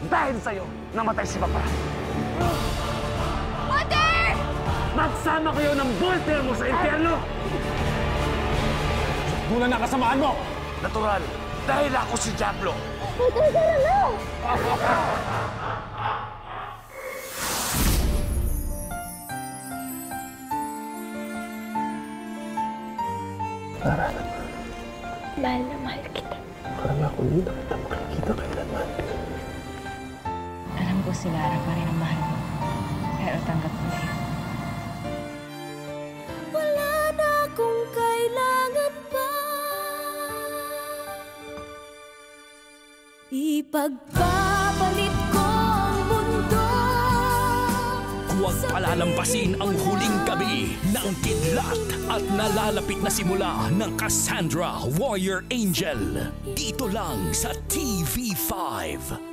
dahil sa'yo, namatay si Papa. Mother! Magsama kayo ng Voltaire mo sa impyerno! Doon na kasamaan mo! Natural, dahil ako si Diablo. Clara, Mahal na mahal kita. akala ko hindi na kita makikita kailanman. Alam ko si Lara pa rin ang mahal mo. Pero tanggap mo na yun. Wala na akong kailangan pa. Ipagpapalit ko ang mundo. Huwag palalampasin ang huling gabi ng kidlat at nalalapit na simula ng Cassandra Warrior Angel. Dito lang sa TV5.